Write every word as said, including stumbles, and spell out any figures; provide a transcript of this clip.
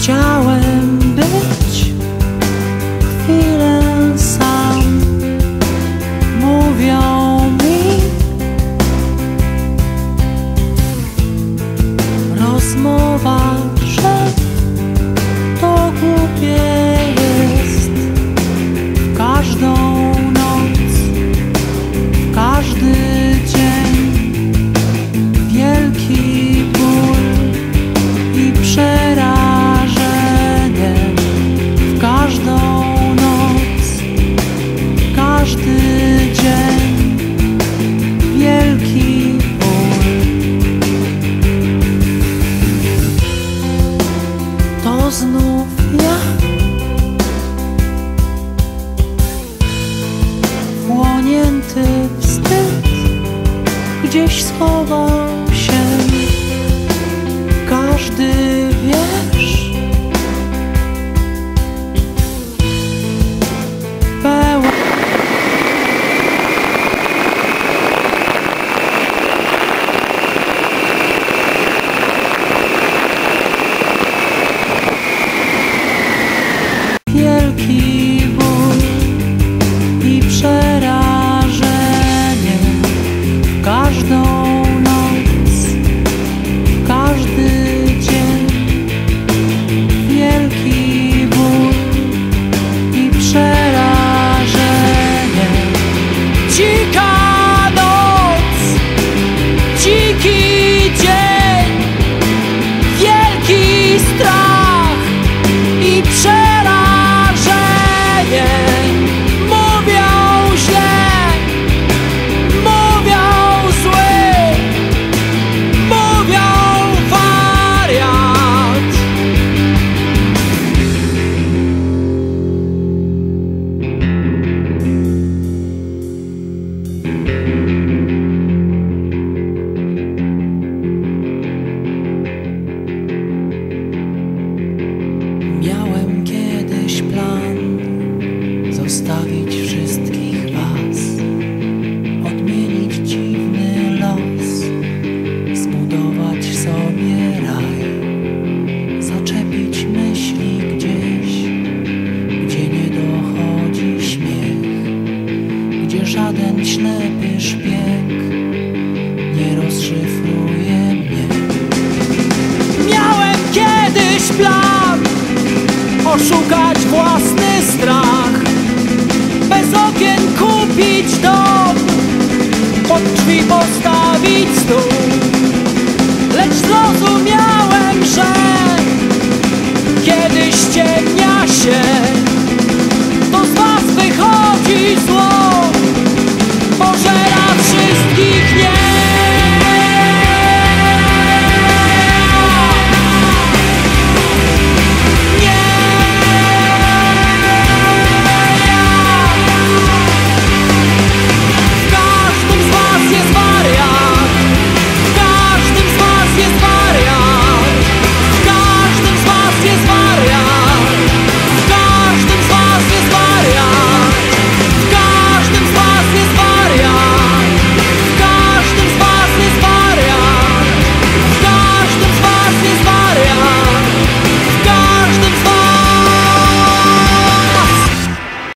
Chciałem być chwilę sam. Mówią mi, rozmowa, że to głupie jest. W każdą noc, w każdy dzień wielki ból i przerażenie. W każdą noc, w każdy dzień wielki ból. To znów ja, wchłonięty wstyd, gdzieś schował się każdy wiersz. Pełen wielki ból i przerażenie. W każdą noc, w każdy dzień wielki ból i przerażenie. Dzika noc, dziki dzień, wielki strach i przerażenie. Mówią źle, mówią zły, mówią wariat. Miałem kiedyś plan zostawić wszystkich was, odmienić dziwny los, zbudować sobie raj, zaczepić myśli gdzieś, gdzie nie dochodzi śmiech, gdzie żaden ślepy szpieg nie rozszyfruje mnie. Miałem kiedyś plan oszukać własny strach, bez okien kupić dom, pod drzwi postawić stół.